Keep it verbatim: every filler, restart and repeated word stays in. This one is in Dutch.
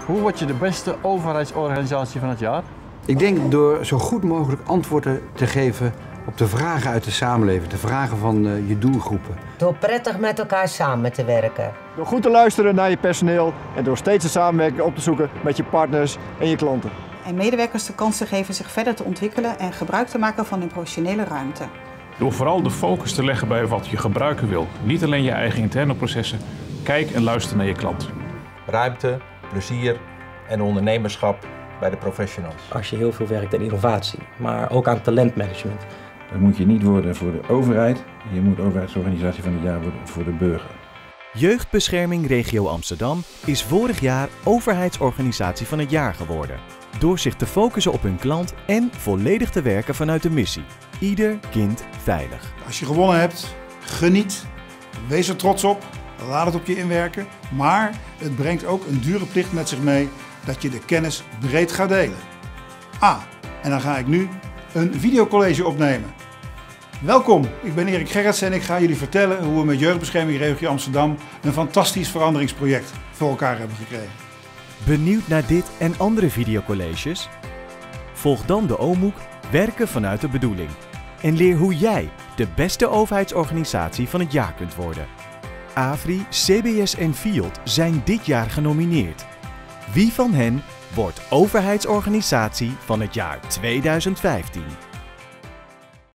Hoe word je de beste overheidsorganisatie van het jaar? Ik denk door zo goed mogelijk antwoorden te geven op de vragen uit de samenleving, de vragen van uh, je doelgroepen. Door prettig met elkaar samen te werken. Door goed te luisteren naar je personeel en door steeds de samenwerking op te zoeken met je partners en je klanten. En medewerkers de kans te geven zich verder te ontwikkelen en gebruik te maken van hun professionele ruimte. Door vooral de focus te leggen bij wat je gebruiker wil. Niet alleen je eigen interne processen. Kijk en luister naar je klant. Ruimte, plezier en ondernemerschap bij de professionals. Als je heel veel werkt aan innovatie, maar ook aan talentmanagement. Dan moet je niet worden voor de overheid. Je moet overheidsorganisatie van het jaar worden voor de burger. Jeugdbescherming Regio Amsterdam is vorig jaar overheidsorganisatie van het jaar geworden. Door zich te focussen op hun klant en volledig te werken vanuit de missie. Ieder kind veilig. Als je gewonnen hebt, geniet. Wees er trots op. Laat het op je inwerken. Maar het brengt ook een dure plicht met zich mee dat je de kennis breed gaat delen. Ah, en dan ga ik nu een videocollege opnemen. Welkom, ik ben Erik Gerritsen en ik ga jullie vertellen hoe we met Jeugdbescherming Regio Amsterdam een fantastisch veranderingsproject voor elkaar hebben gekregen. Benieuwd naar dit en andere videocolleges? Volg dan de O M O E K Werken vanuit de bedoeling en leer hoe jij de beste overheidsorganisatie van het jaar kunt worden. AVRI, C B S en FIOD zijn dit jaar genomineerd. Wie van hen wordt overheidsorganisatie van het jaar tweeduizend vijftien?